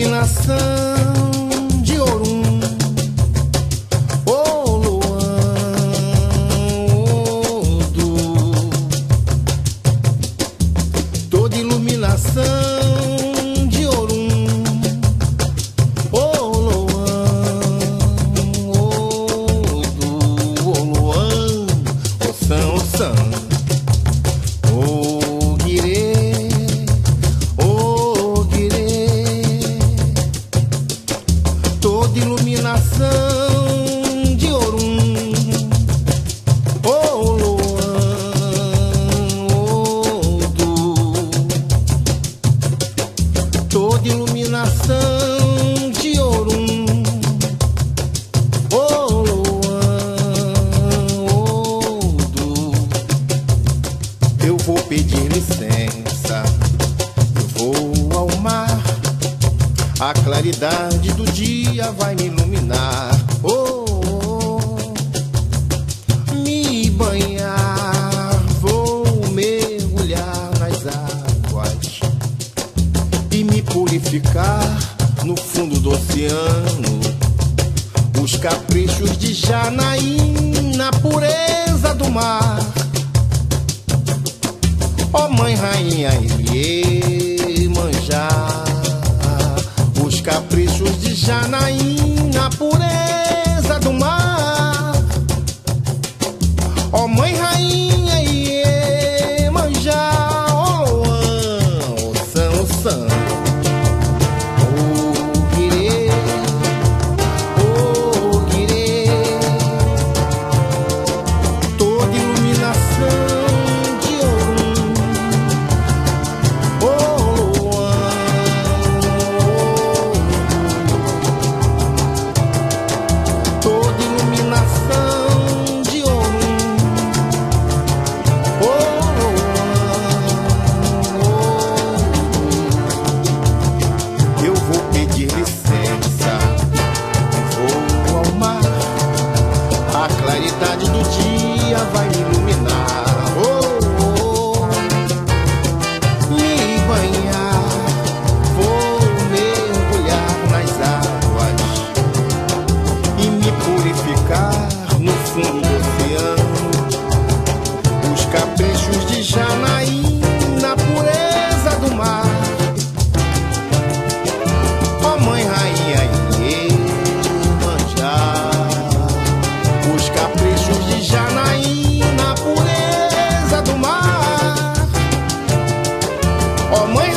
de Orum, toda iluminação de Orum, Ôloan, Oçã, Oçã, toda iluminação de Orum, toda iluminação de Orum, eu vou pedir licença, eu vou ao mar, a claridade do dia vai me iluminar, me banhar, vou mergulhar nas águas e me purificar no fundo do oceano. Os caprichos de Janaí na pureza do mar. Ó mãe rainha Iemanjá, os caprichos de Janaí na pureza do mar. Ó mãe rainha Iemanjá, Ôloan, Oçã, Oçã, toda iluminação de Orum, toda iluminação de Orum, eu vou pedir licença, vou ao mar, a claridade do dia vai me iluminar, me banhar, vou mergulhar nas águas e me purificar no fundo do oceano. Os caprichos de Janaí na pureza do mar. Ó mãe rainha Iemanjá, os caprichos de Janaí na pureza do mar. Ó mãe